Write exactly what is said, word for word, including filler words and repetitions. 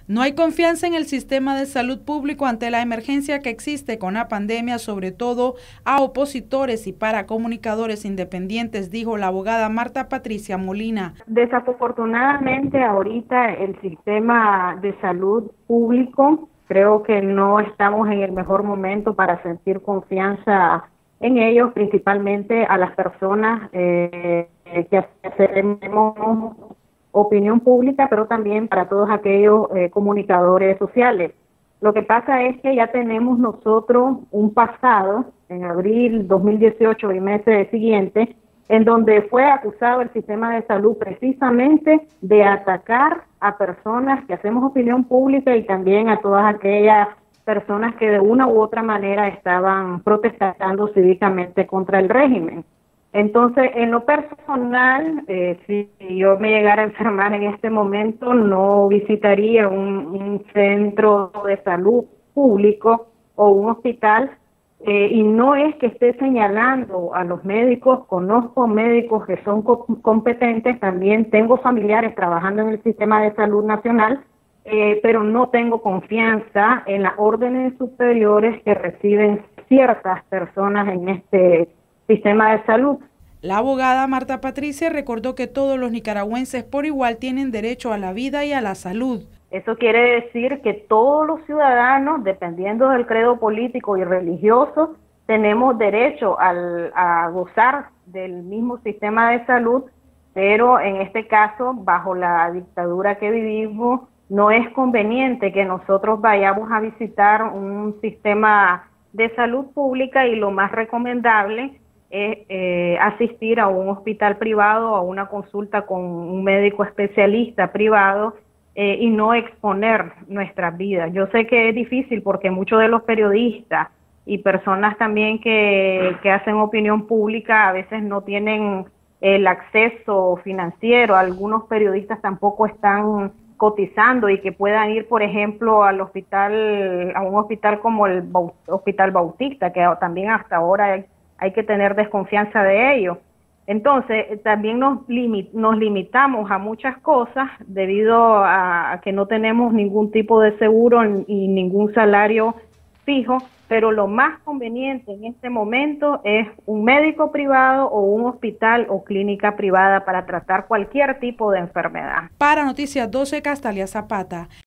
No hay confianza en el sistema de salud público ante la emergencia que existe con la pandemia, sobre todo a opositores y para comunicadores independientes, dijo la abogada Marta Patricia Molina. Desafortunadamente ahorita el sistema de salud público, creo que no estamos en el mejor momento para sentir confianza en ellos, principalmente a las personas eh, que hacemos opinión pública, pero también para todos aquellos eh, comunicadores sociales. Lo que pasa es que ya tenemos nosotros un pasado, en abril dos mil dieciocho y meses siguientes, en donde fue acusado el sistema de salud precisamente de atacar a personas que hacemos opinión pública y también a todas aquellas personas que de una u otra manera estaban protestando cívicamente contra el régimen. Entonces, en lo personal, eh, si yo me llegara a enfermar en este momento, no visitaría un, un centro de salud público o un hospital, eh, y no es que esté señalando a los médicos, conozco médicos que son co competentes, también tengo familiares trabajando en el sistema de salud nacional, eh, pero no tengo confianza en las órdenes superiores que reciben ciertas personas en este sistema de salud. La abogada Marta Patricia recordó que todos los nicaragüenses por igual tienen derecho a la vida y a la salud. Eso quiere decir que todos los ciudadanos, dependiendo del credo político y religioso, tenemos derecho al, a gozar del mismo sistema de salud, pero en este caso, bajo la dictadura que vivimos, no es conveniente que nosotros vayamos a visitar un sistema de salud pública y lo más recomendable es eh, asistir a un hospital privado, a una consulta con un médico especialista privado eh, y no exponer nuestras vidas. Yo sé que es difícil porque muchos de los periodistas y personas también que, que hacen opinión pública a veces no tienen el acceso financiero. Algunos periodistas tampoco están cotizando y que puedan ir, por ejemplo, al hospital, a un hospital como el Hospital Bautista, que también hasta ahora hay hay que tener desconfianza de ellos. Entonces, también nos, limit, nos limitamos a muchas cosas debido a, a que no tenemos ningún tipo de seguro y ningún salario fijo, pero lo más conveniente en este momento es un médico privado o un hospital o clínica privada para tratar cualquier tipo de enfermedad. Para Noticias doce, Castalia Zapata.